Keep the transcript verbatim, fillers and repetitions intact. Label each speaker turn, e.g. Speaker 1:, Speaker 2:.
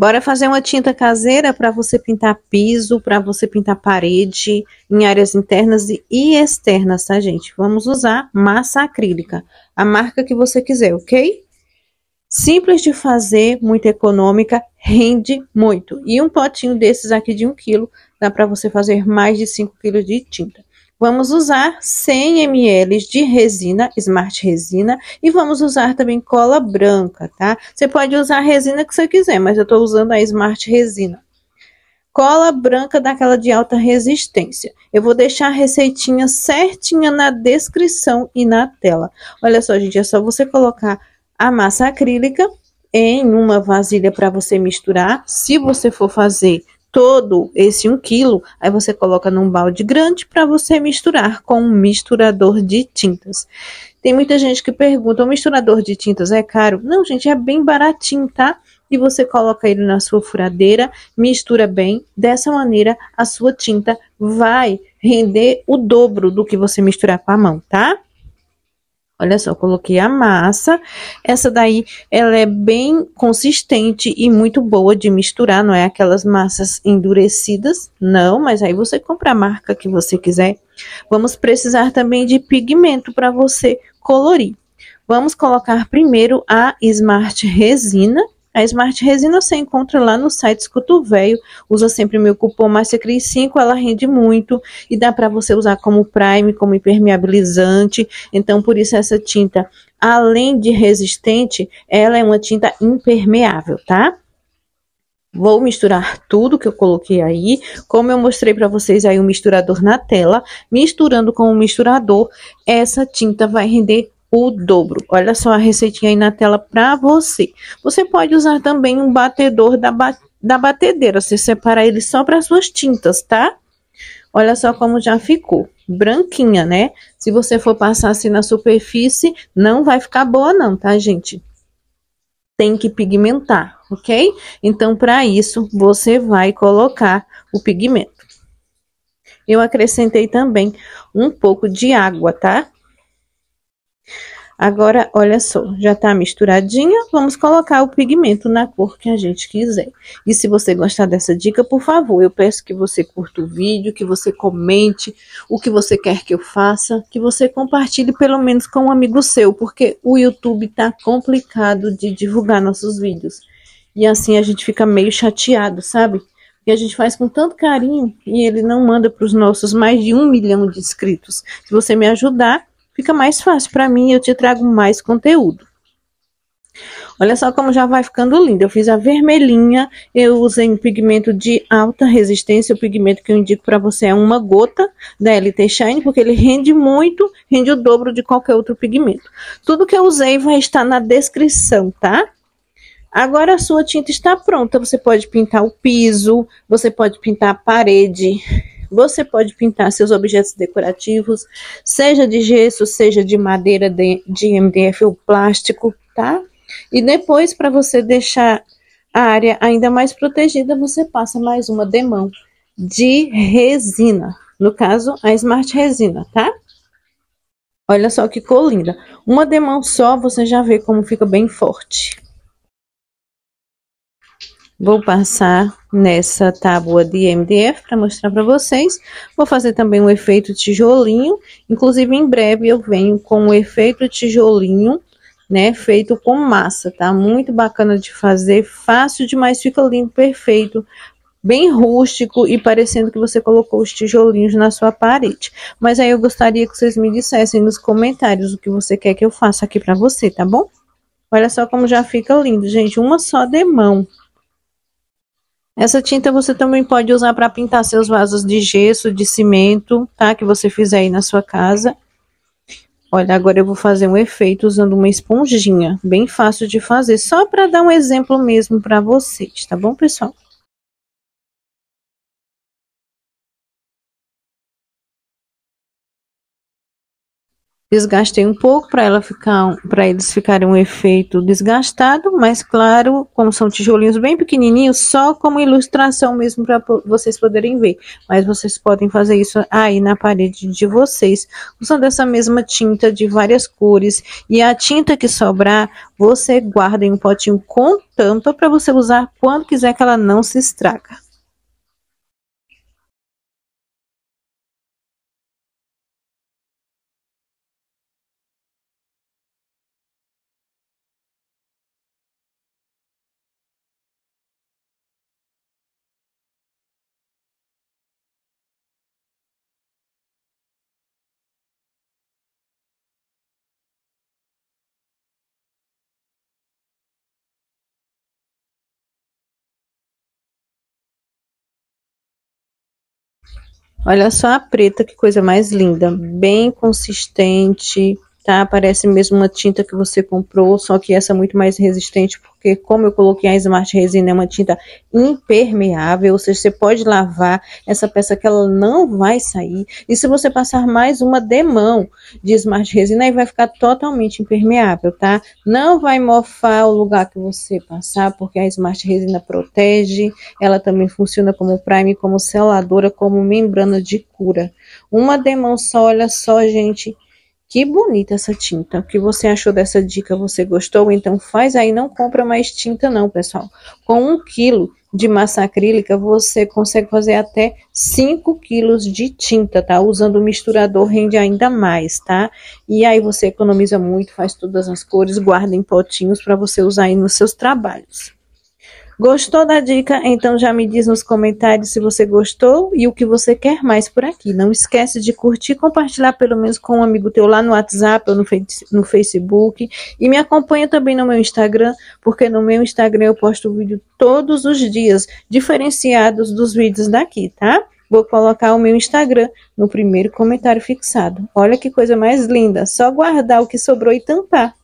Speaker 1: Bora fazer uma tinta caseira para você pintar piso, para você pintar parede, em áreas internas e externas, tá, gente? Vamos usar massa acrílica, a marca que você quiser, ok? Simples de fazer, muito econômica, rende muito. E um potinho desses aqui de um quilo, dá para você fazer mais de cinco quilos de tinta. Vamos usar cem mililitros de resina, Smart Resina, e vamos usar também cola branca, tá? Você pode usar a resina que você quiser, mas eu estou usando a Smart Resina. Cola branca daquela de alta resistência. Eu vou deixar a receitinha certinha na descrição e na tela. Olha só, gente, é só você colocar a massa acrílica em uma vasilha para você misturar. Se você for fazer todo esse um quilo, aí você coloca num balde grande para você misturar com um misturador de tintas. Tem muita gente que pergunta, o misturador de tintas é caro? Não, gente, é bem baratinho, tá? E você coloca ele na sua furadeira, mistura bem. Dessa maneira, a sua tinta vai render o dobro do que você misturar com a mão, tá? Olha só, coloquei a massa. Essa daí, ela é bem consistente e muito boa de misturar, não é aquelas massas endurecidas, não, mas aí você compra a marca que você quiser. Vamos precisar também de pigmento para você colorir. Vamos colocar primeiro a Smart Resina. A Smart Resina você encontra lá no site Escuto Velho. Usa sempre meu cupom MárciaCris cinco, ela rende muito e dá para você usar como prime, como impermeabilizante. Então, por isso essa tinta, além de resistente, ela é uma tinta impermeável, tá? Vou misturar tudo que eu coloquei aí, como eu mostrei para vocês aí o misturador na tela. Misturando com o misturador, essa tinta vai render o dobro. Olha só a receitinha aí na tela para você. Você pode usar também um batedor da, ba da batedeira. Você separa ele só para suas tintas, tá? Olha só como já ficou. Branquinha, né? Se você for passar assim na superfície, não vai ficar boa não, tá, gente? Tem que pigmentar, ok? Então, para isso, você vai colocar o pigmento. Eu acrescentei também um pouco de água, tá? Agora, olha só, já tá misturadinha, vamos colocar o pigmento na cor que a gente quiser. E se você gostar dessa dica, por favor, eu peço que você curta o vídeo, que você comente o que você quer que eu faça, que você compartilhe pelo menos com um amigo seu, porque o YouTube tá complicado de divulgar nossos vídeos. E assim a gente fica meio chateado, sabe? Porque a gente faz com tanto carinho e ele não manda para os nossos mais de um milhão de inscritos. Se você me ajudar, fica mais fácil para mim e eu te trago mais conteúdo. Olha só como já vai ficando lindo. Eu fiz a vermelhinha, eu usei um pigmento de alta resistência. O pigmento que eu indico para você é uma gota da L T Shine, porque ele rende muito, rende o dobro de qualquer outro pigmento. Tudo que eu usei vai estar na descrição, tá? Agora a sua tinta está pronta. Você pode pintar o piso, você pode pintar a parede, você pode pintar seus objetos decorativos, seja de gesso, seja de madeira, de, de M D F ou plástico, tá? E depois, para você deixar a área ainda mais protegida, você passa mais uma demão de resina. No caso, a Smart Resina, tá? Olha só que cor linda. Uma demão só, você já vê como fica bem forte. Vou passar nessa tábua de M D F para mostrar para vocês. Vou fazer também um efeito tijolinho. Inclusive, em breve eu venho com o efeito tijolinho, né? Feito com massa, tá? Muito bacana de fazer, fácil demais, fica lindo, perfeito. Bem rústico e parecendo que você colocou os tijolinhos na sua parede. Mas aí eu gostaria que vocês me dissessem nos comentários o que você quer que eu faça aqui para você, tá bom? Olha só como já fica lindo, gente. Uma só demão. Essa tinta você também pode usar para pintar seus vasos de gesso, de cimento, tá? Que você fizer aí na sua casa. Olha, agora eu vou fazer um efeito usando uma esponjinha. Bem fácil de fazer, só para dar um exemplo mesmo para vocês, tá bom, pessoal? Desgastei um pouco para ela ficar, para eles ficarem um efeito desgastado, mas claro, como são tijolinhos bem pequenininhos, só como ilustração mesmo para vocês poderem ver. Mas vocês podem fazer isso aí na parede de vocês, usando essa mesma tinta de várias cores. E a tinta que sobrar, você guarda em um potinho com tampa para você usar quando quiser, que ela não se estraga. Olha só a preta, que coisa mais linda, bem consistente, tá? Parece mesmo uma tinta que você comprou, só que essa é muito mais resistente, porque como eu coloquei a Smart Resina, é uma tinta impermeável, ou seja, você pode lavar essa peça que ela não vai sair. E se você passar mais uma demão de Smart Resina, aí vai ficar totalmente impermeável, tá? Não vai mofar o lugar que você passar, porque a Smart Resina protege, ela também funciona como prime, como seladora, como membrana de cura. Uma demão só, olha só, gente. Que bonita essa tinta. O que você achou dessa dica? Você gostou? Então faz aí, não compra mais tinta não, pessoal. Com um quilo de massa acrílica, você consegue fazer até cinco quilos de tinta, tá? Usando o misturador rende ainda mais, tá? E aí você economiza muito, faz todas as cores, guarda em potinhos para você usar aí nos seus trabalhos. Gostou da dica? Então já me diz nos comentários se você gostou e o que você quer mais por aqui. Não esquece de curtir e compartilhar pelo menos com um amigo teu lá no WhatsApp ou no, no Facebook. E me acompanha também no meu Instagram, porque no meu Instagram eu posto vídeo todos os dias, diferenciados dos vídeos daqui, tá? Vou colocar o meu Instagram no primeiro comentário fixado. Olha que coisa mais linda, só guardar o que sobrou e tampar.